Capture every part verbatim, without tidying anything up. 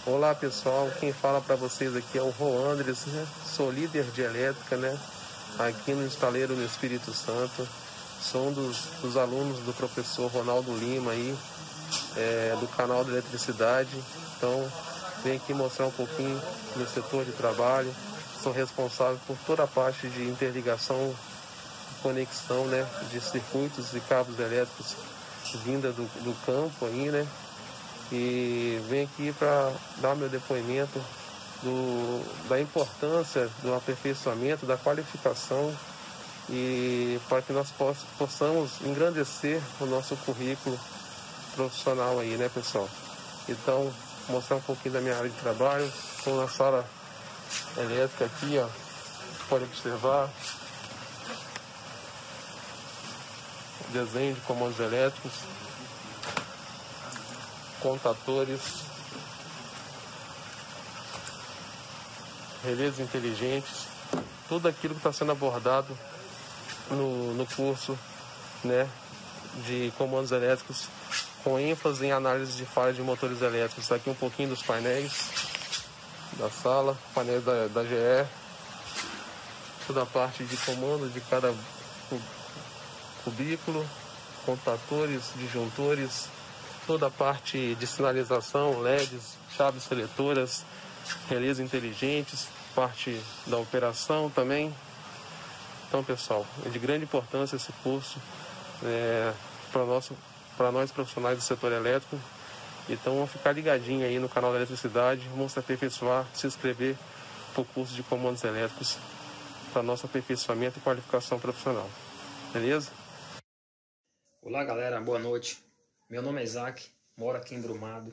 Olá pessoal, quem fala para vocês aqui é o Roandres, né? Sou líder de elétrica, né? Aqui no estaleiro no Espírito Santo. Sou um dos, dos alunos do professor Ronaldo Lima aí, é, do canal de eletricidade. Então, venho aqui mostrar um pouquinho do setor de trabalho. Sou responsável por toda a parte de interligação, conexão, né? De circuitos e cabos elétricos vinda do, do campo aí, né? E venho aqui para dar meu depoimento do, da importância do aperfeiçoamento, da qualificação e para que nós poss, possamos engrandecer o nosso currículo profissional aí, né, pessoal? Então, mostrar um pouquinho da minha área de trabalho. Estou na sala elétrica aqui, ó. Pode observar desenho de comandos elétricos, contatores, relés inteligentes, tudo aquilo que está sendo abordado no, no curso, né, de comandos elétricos, com ênfase em análise de falhas de motores elétricos. Aqui um pouquinho dos painéis da sala, painéis da, da G E, toda a parte de comando de cada cubículo, contatores, disjuntores, toda a parte de sinalização, L E Ds, chaves seletoras, relés inteligentes, parte da operação também. Então, pessoal, é de grande importância esse curso é, para nosso, para nós profissionais do setor elétrico. Então, vamos ficar ligadinho aí no canal da eletricidade, vamos se aperfeiçoar, se inscrever para o curso de comandos elétricos para nosso aperfeiçoamento e qualificação profissional. Beleza? Olá, galera, boa noite. Meu nome é Isaac, moro aqui em Brumado,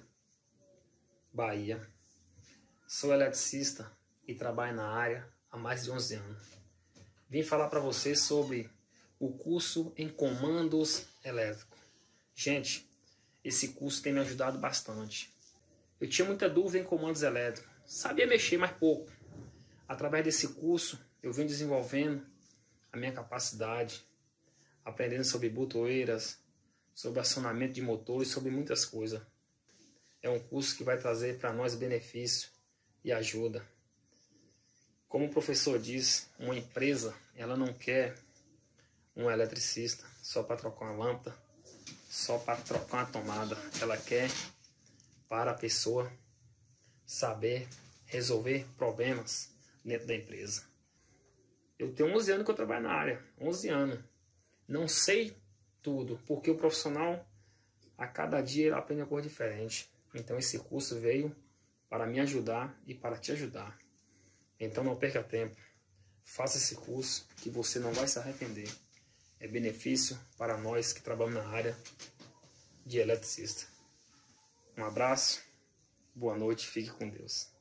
Bahia. Sou eletricista e trabalho na área há mais de onze anos. Vim falar para vocês sobre o curso em comandos elétricos. Gente, esse curso tem me ajudado bastante. Eu tinha muita dúvida em comandos elétricos, sabia mexer, mas pouco. Através desse curso, eu vim desenvolvendo a minha capacidade, aprendendo sobre botoeiras, sobre acionamento de motores, sobre muitas coisas. É um curso que vai trazer para nós benefício e ajuda. Como o professor diz, uma empresa ela não quer um eletricista só para trocar uma lâmpada, só para trocar uma tomada. Ela quer para a pessoa saber resolver problemas dentro da empresa. Eu tenho onze anos que eu trabalho na área, onze anos. Não sei tudo, porque o profissional a cada dia ele aprende uma coisa diferente. Então esse curso veio para me ajudar e para te ajudar. Então não perca tempo, faça esse curso que você não vai se arrepender. É benefício para nós que trabalhamos na área de eletricista. Um abraço, boa noite, fique com Deus.